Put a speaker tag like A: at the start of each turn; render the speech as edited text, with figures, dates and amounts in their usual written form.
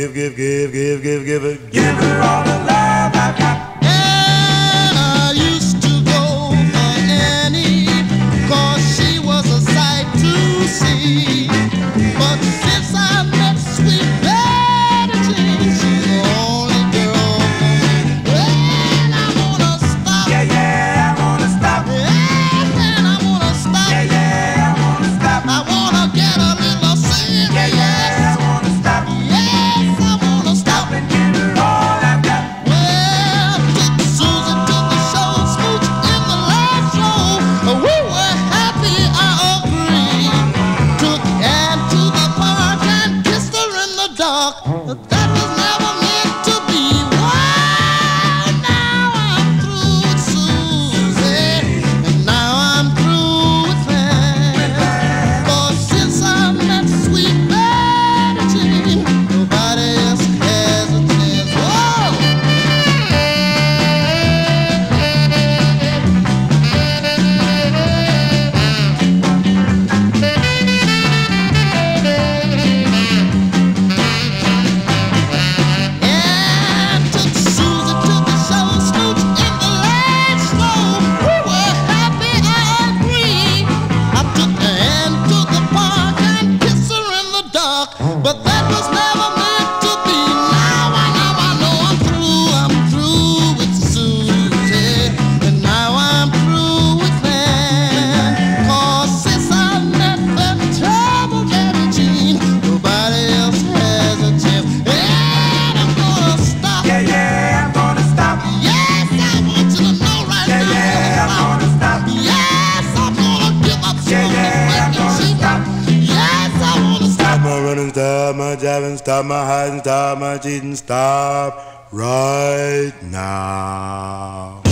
A: Give her all the love I've got.
B: And I used to go for Annie, 'cause she was a sight to see. But since I met sweet Betty Jean, she's the only girl for me. Well, I wanna stop.
A: Yeah, yeah, I wanna stop.
B: Yeah, and I wanna stop.
A: Yeah, yeah, I wanna stop.
B: I wanna get a little serious.
A: Yeah, yeah, I wanna stop.
B: Yes, I wanna stop.
A: And give her all I've got.
B: Well, took Susie to the show, smooch in the last show. We were happy, I agree. Took Ann to the park and kissed her in the dark. But that was never meant to be. Well, now I'm through with Susie, and now I'm through with Ann. 'Cause since I met sweet Betty Jean, nobody else has a chance. Whoa! And took Susie to the show, smooch in the last show. We were happy, I agree. I took Ann to the park and kissed her in the dark, but that was never meant to be. Now I know I'm through with Susie, and now I'm through with Ann. 'Cause since I met that trouble Betty Jean, nobody else has a chance. And I'm gonna stop.
A: Yeah, yeah, I'm gonna stop.
B: Yes, I want you to know right
A: Yeah,
B: now.
A: yeah, I'm gonna stop.
B: Yes, I'm gonna give up
A: Yeah,
B: some
A: yeah, I'm gonna stop.
B: Yes, I wanna stop.
C: Stop my running, stop my jabbing, stop my hiding, stop my cheating, stop right now.